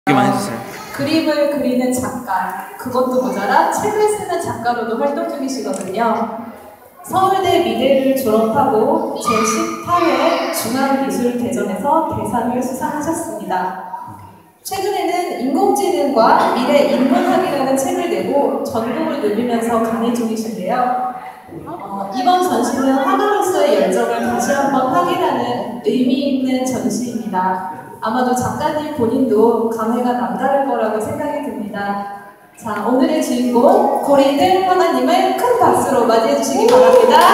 많이 해주세요. 그림을 그리는 작가, 그것도 모자라 책을 쓰는 작가로도 활동 중이시거든요. 서울대 미대를 졸업하고 제18회 중앙미술대전에서 대상을 수상하셨습니다. 최근에는 인공지능과 미래 인문학이라는 책을 내고 전국을 누비면서 강의 중이신데요. 이번 전시는 화가로서의 열정을 다시 한번 확인하는 의미 있는 전시입니다. 아마도 작가님 본인도 감회가 남다를 거라고 생각이 듭니다. 자, 오늘의 주인공 고리들 화가님을 큰 박수로 맞이해 주시기 바랍니다.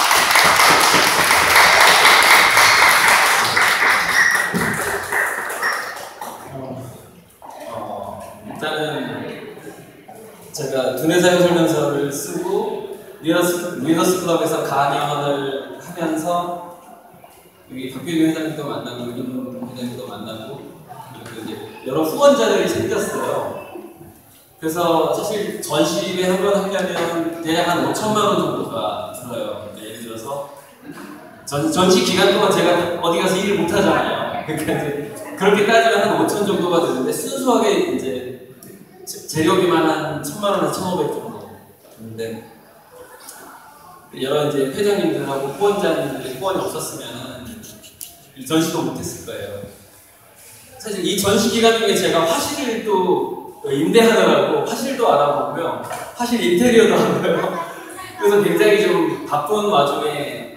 일단은 제가 두뇌사용 설명서를 쓰고 리더스 클럽에서 강연을 하면서 여기 박규준 회장님도 만나고 윤 회장님도 만나고 이제 여러 후원자들이 생겼어요. 그래서 사실 전시를 한 번 하려면 대략 한 5천만 원 정도가 들어요. 예를 들어서 전시 기간 동안 제가 어디 가서 일을 못 하잖아요. 그러니까 이제 그렇게 따지면 한 5천 정도가 되는데 순수하게 이제 재료비만 한 1,000만 원에서 1,500 정도 되는데 여러 이제 회장님들하고 후원자님들의 후원이 없었으면 이 전시도 못했을 거예요. 사실 이 전시 기간 중에 제가 화실을 또 임대하느라고 화실도 알아보고요. 화실 인테리어도 하고요. 그래서 굉장히 좀 바쁜 와중에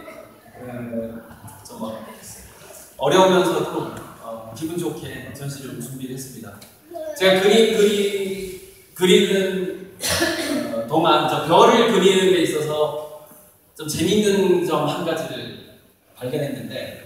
좀 어려우면서도 기분 좋게 전시를 준비를 했습니다. 제가 그리는 동안 저 별을 그리는 데 있어서 좀 재밌는 점 한 가지를 발견했는데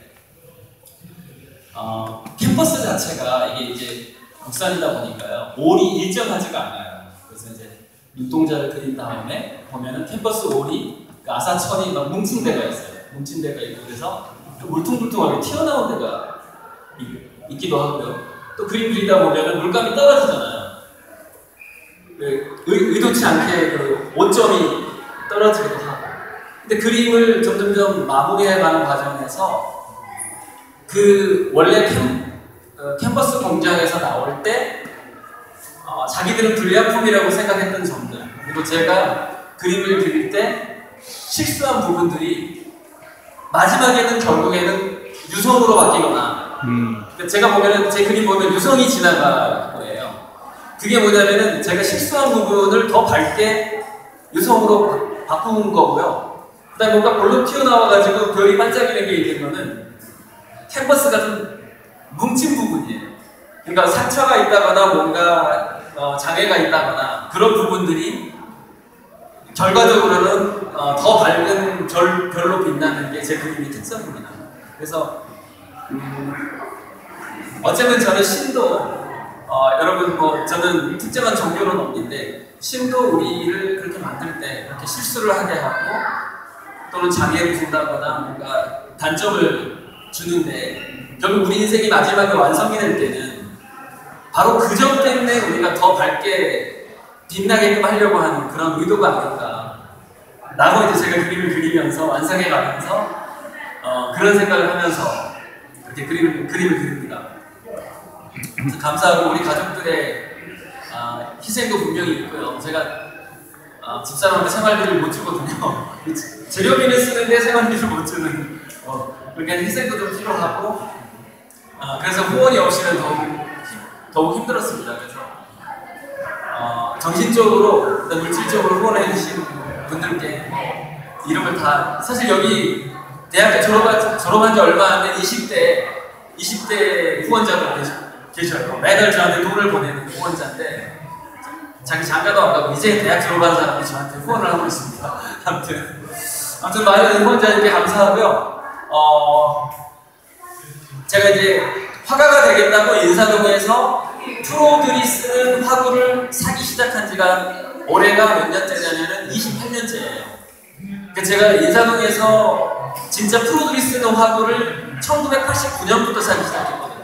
캠퍼스 자체가 이게 이제 국산이다 보니까요. 올이 일정하지가 않아요. 그래서 이제 눈동자를 그린 다음에 보면은 캠퍼스 올이 그 아사천이 막 뭉친 데가 있어요. 뭉친 데가 있고 그래서 좀 울퉁불퉁하게 튀어나온 데가 있기도 하고요. 또 그림 그리다 보면은 물감이 떨어지잖아요. 의도치 않게 그 오점이 떨어지기도 하고. 근데 그림을 점점점 마무리해가는 과정에서 그 원래 캠퍼스 공장에서 나올 때 자기들은 불량품이라고 생각했던 점들, 그리고 제가 그림을 그릴 때 실수한 부분들이 마지막에는 결국에는 유성으로 바뀌거나 제가 보면은 제 그림 보면 유성이 지나갈 거예요. 그게 뭐냐면은 제가 실수한 부분을 더 밝게 유성으로 바꾼 거고요. 그 다음에 뭔가 볼록 튀어나와가지고 별이 반짝이는 게 있는 거는 캔버스가 좀 뭉친 부분이에요. 그러니까 상처가 있다거나 뭔가 장애가 있다거나 그런 부분들이 결과적으로는 더 밝은 별로 빛나는 게 제 그림의 특성입니다. 그래서 어쩌면 저는 신도 여러분 저는 특정한 종교는 없는데 신도 우리를 그렇게 만들 때 그렇게 실수를 하게 하고 또는 장애를 준다거나 뭔가 단점을 주는데 결국 우리 인생이 마지막에 완성이 될 때는 바로 그 점 때문에 우리가 더 밝게 빛나게끔 하려고 하는 그런 의도가 아닐까 라고 이제 제가 그림을 그리면서 완성해 가면서 그런 생각을 하면서 이렇게 그림을 그립니다. 그래서 감사하고 우리 가족들의 희생도 분명히 있고요. 제가 집사람한테 생활비를 못 주거든요. 재료비는 쓰는데 생활비를 못 주는 그렇게 희생도 좀 필요하고 그래서 후원이 없이는 더욱 힘들었습니다. 그래서 정신적으로 물질적으로 후원해 주신 분들께 이름을 다 사실 여기 대학교 졸업한 지 얼마 안 된 20대 후원자가 계셔요. 매달 저한테 돈을 보내는 후원자인데 자기 장가도 안 가고 이제 대학 졸업한 사람이 저한테 후원을 하고 있습니다. 아무튼 많은 후원자님께 감사하고요. 제가 이제 화가가 되겠다고 인사동에서 프로들이 쓰는 화구를 사기 시작한 지가 올해가 몇 년째냐면은 28년째예요. 그러니까 제가 인사동에서 진짜 프로들이 쓰는 화구를 1989년부터 사기 시작했거든요.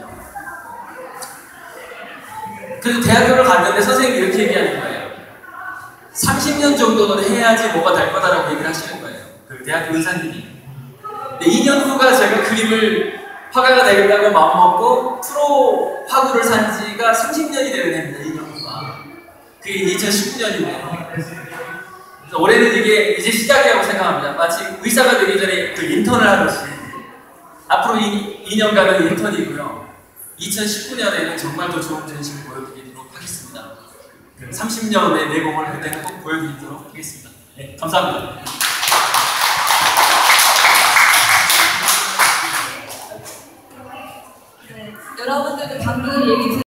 그래서 대학교를 갔는데 선생님이 이렇게 얘기하는 거예요. 30년 정도는 해야지 뭐가 될 거다라고 얘기를 하시는 거예요. 그 대학교 의사님이. 근데 2년 후가 제가 그림을 화가가 되겠다고 마음먹고 프로 화구를 산 지가 30년이 되어야 됩니다. 2년간. 그게 2019년이네요. 그래서 올해는 이게 이제 시작이라고 생각합니다. 마치 의사가 되기 전에 그 인턴을 하듯이 앞으로 2년간은 인턴이고요. 2019년에는 정말 더 좋은 전시를 보여드리도록 하겠습니다. 30년의 내공을 그때는 꼭 보여드리도록 하겠습니다. 네, 감사합니다. 여러분들도 방금 얘기